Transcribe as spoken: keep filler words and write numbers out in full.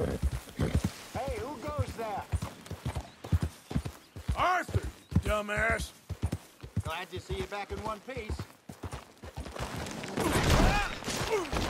Hey, who goes there? Arthur, you dumbass. Glad to see you back in one piece. Ah!